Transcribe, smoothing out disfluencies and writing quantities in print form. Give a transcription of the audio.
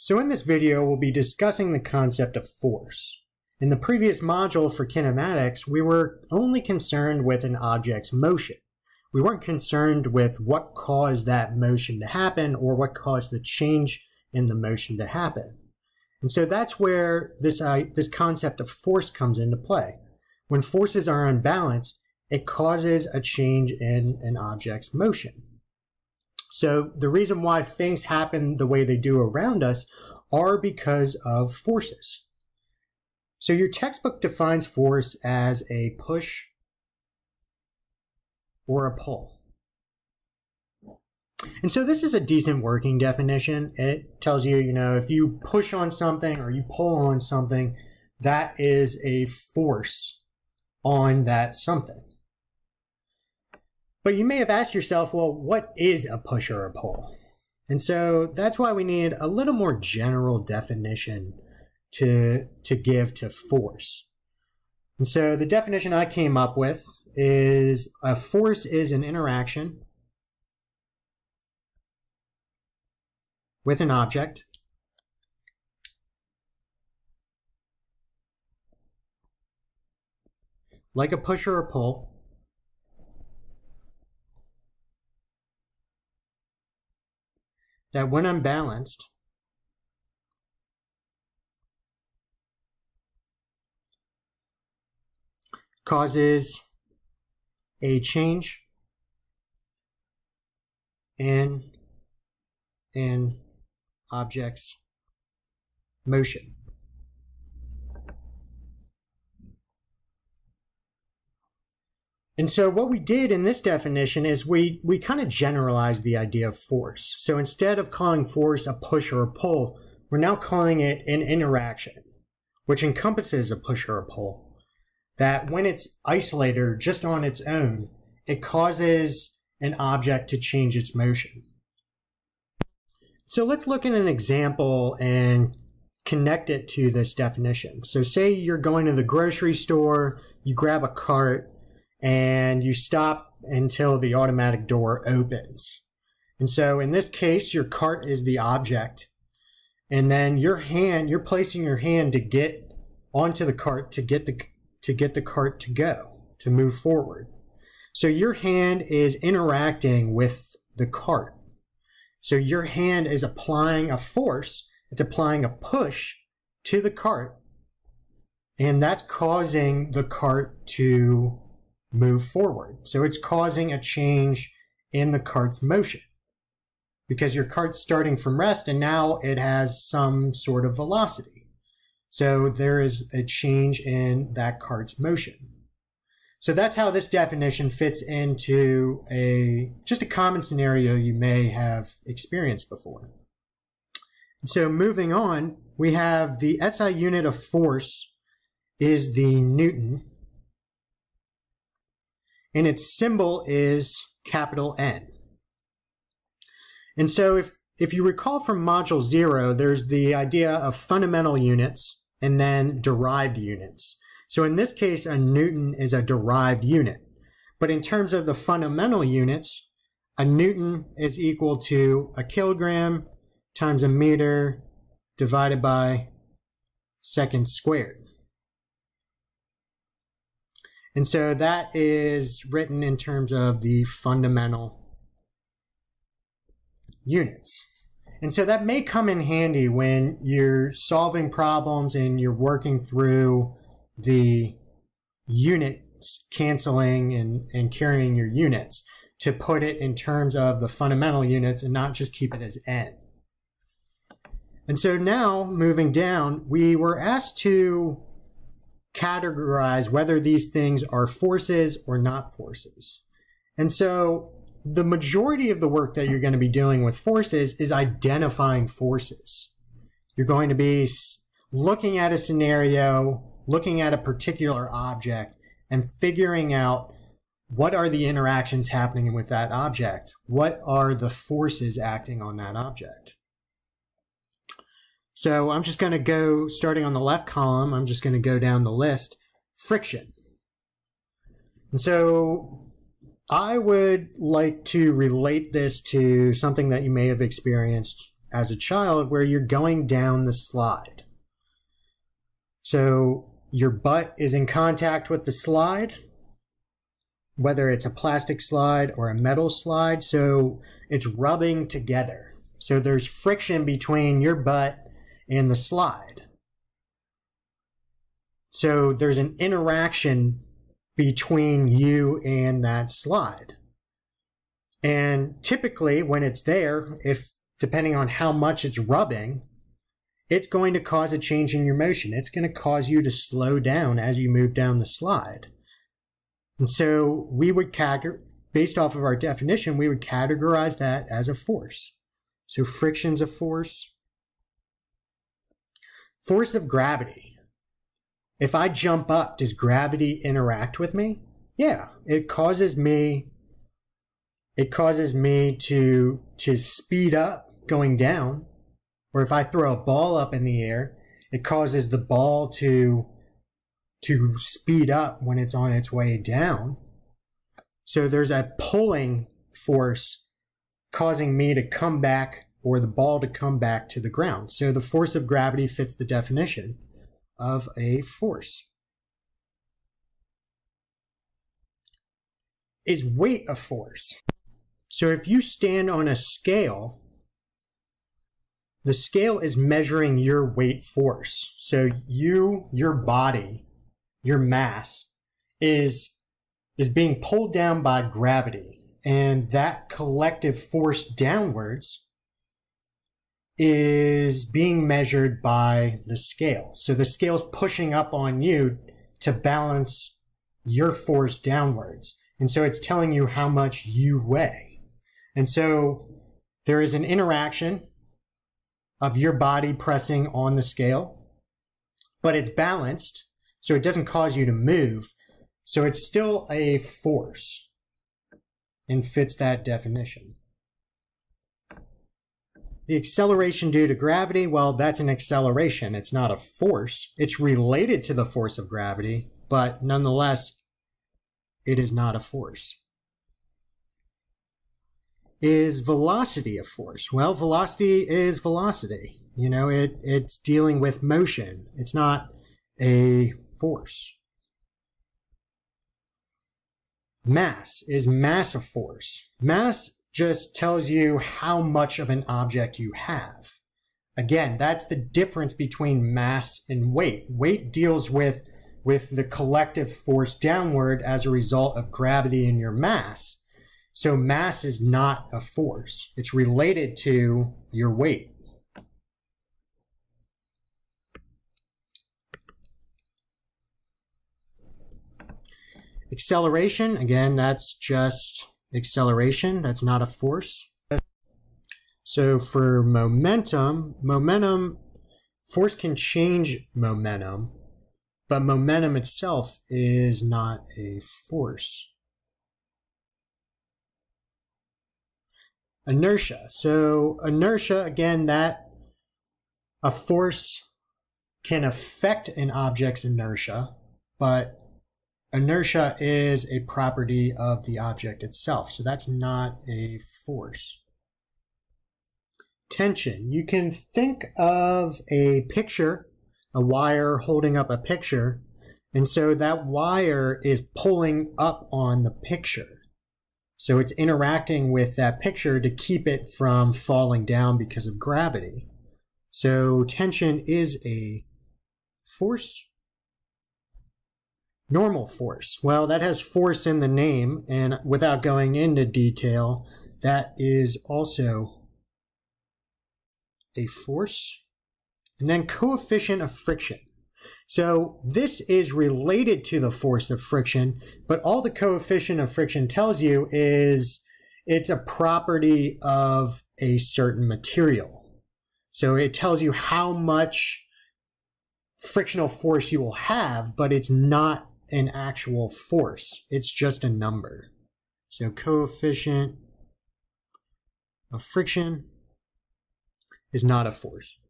So in this video, we'll be discussing the concept of force. In the previous module for kinematics, we were only concerned with an object's motion. We weren't concerned with what caused that motion to happen or what caused the change in the motion to happen. And so that's where this concept of force comes into play. When forces are unbalanced, it causes a change in an object's motion. So the reason why things happen the way they do around us are because of forces. So your textbook defines force as a push or a pull. And so this is a decent working definition. It tells you, if you push on something or you pull on something, that is a force on that something. But you may have asked yourself, well, what is a push or a pull? And so that's why we need a little more general definition to give to force. And so the definition I came up with is a force is an interaction with an object like a push or a pull that when unbalanced causes a change in an object's motion. And so what we did in this definition is we kind of generalized the idea of force. So instead of calling force a push or a pull, we're now calling it an interaction, which encompasses a push or a pull. That when it's isolated or just on its own, it causes an object to change its motion. So let's look at an example and connect it to this definition. So say you're going to the grocery store, you grab a cart, and you stop until the automatic door opens. And so in this case, your cart is the object. And then you're placing your hand to get onto the cart to get the cart to go, to move forward. So your hand is interacting with the cart. So your hand is applying a force, it's applying a push to the cart, and that's causing the cart to move forward. So it's causing a change in the cart's motion because your cart's starting from rest and now it has some sort of velocity. So there is a change in that cart's motion. So that's how this definition fits into just a common scenario you may have experienced before. And so moving on, we have the SI unit of force is the Newton, and its symbol is capital N. And so if you recall from Module 0, there's the idea of fundamental units and then derived units. So in this case, a Newton is a derived unit. But in terms of the fundamental units, a Newton is equal to a kilogram times a meter divided by seconds squared. And so that is written in terms of the fundamental units. And so that may come in handy when you're solving problems and you're working through the units canceling and carrying your units, to put it in terms of the fundamental units and not just keep it as N. And so now moving down, we were asked to categorize whether these things are forces or not forces. And so the majority of the work that you're going to be doing with forces is identifying forces. You're going to be looking at a scenario, looking at a particular object, and figuring out what are the interactions happening with that object? What are the forces acting on that object? So I'm just going to go, starting on the left column, I'm just going to go down the list. Friction. And so I would like to relate this to something that you may have experienced as a child where you're going down the slide. So your butt is in contact with the slide, whether it's a plastic slide or a metal slide, so it's rubbing together. So there's friction between your butt and the slide. So there's an interaction between you and that slide. And typically when it's there, if depending on how much it's rubbing, it's going to cause a change in your motion. It's going to cause you to slow down as you move down the slide. And so we would based off of our definition, we would categorize that as a force. So friction's a force. Force of gravity. If I jump up, does gravity interact with me? Yeah, it causes me to speed up going down. Or if I throw a ball up in the air, it causes the ball to speed up when it's on its way down. So there's a pulling force causing me to come back, or the ball to come back to the ground. So the force of gravity fits the definition of a force. Is weight a force? So if you stand on a scale, the scale is measuring your weight force. So your body, your mass is being pulled down by gravity, and that collective force downwards is being measured by the scale. So the scale's pushing up on you to balance your force downwards. And so it's telling you how much you weigh. And so there is an interaction of your body pressing on the scale, but it's balanced, so it doesn't cause you to move. So it's still a force and fits that definition. The acceleration due to gravity, well, that's an acceleration. It's not a force. It's related to the force of gravity, but nonetheless, it is not a force. Is velocity a force? Well, velocity is velocity. You know, it's dealing with motion. It's not a force. Mass. Is mass a force? Mass just tells you how much of an object you have. Again, that's the difference between mass and weight. Weight deals with the collective force downward as a result of gravity in your mass. So mass is not a force. It's related to your weight. Acceleration, again, that's just acceleration. That's not a force. So for momentum, force can change momentum, but momentum itself is not a force. Inertia. So inertia, again, that a force can affect an object's inertia, but inertia is a property of the object itself, so that's not a force. Tension. You can think of a picture, a wire holding up a picture, and so that wire is pulling up on the picture. So it's interacting with that picture to keep it from falling down because of gravity. So tension is a force. Normal force. Well, that has force in the name, and without going into detail, that is also a force. And then coefficient of friction. So this is related to the force of friction, but all the coefficient of friction tells you is it's a property of a certain material. So it tells you how much frictional force you will have, but it's not an actual force. It's just a number. So coefficient of friction is not a force.